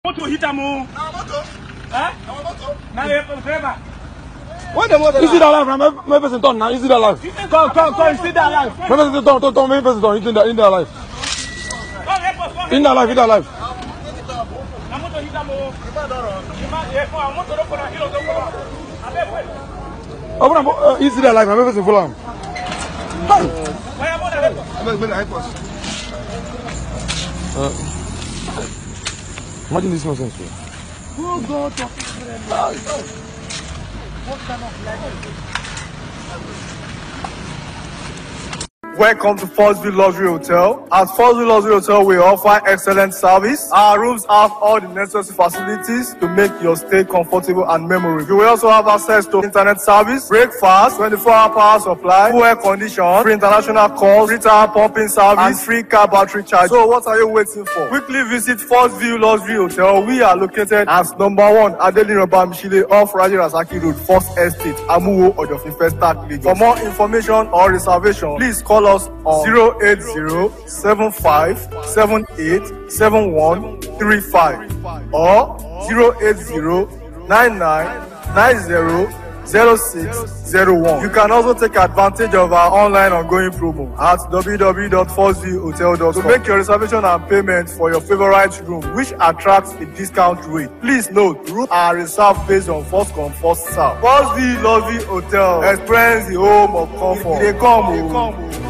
Moto hit him. Huh? Now you driver. What the motor? Is it alive? My person done now. Is it alive? Come. Is it alive? My person done. My person done. It's in the alive. In the alive. Open up. Is it alive? My person full on. Imagine this nonsense. Who go to Welcome to First View Luxury Hotel. At First View Luxury Hotel, we offer excellent service. Our rooms have all the necessary facilities to make your stay comfortable and memorable. You will also have access to internet service, breakfast, 24-hour power supply, full air condition, free international calls, free tire pumping service, and free car battery charge. So what are you waiting for? Quickly visit First View Luxury Hotel. We are located at #1 Adelino Bamishile off Raji Rasaki Road, First Estate, Amuwo, Odofin First Start, Lagos. For more information or reservation, please call us on 08075787135 or 08099900601. You can also take advantage of our online ongoing promo at www.firstviewhotel.com to make your reservation and payment for your favorite room, which attracts a discount rate. Please note, rooms are reserved based on first come, first serve. First View Luxury Hotel. Experience the home of comfort. They come.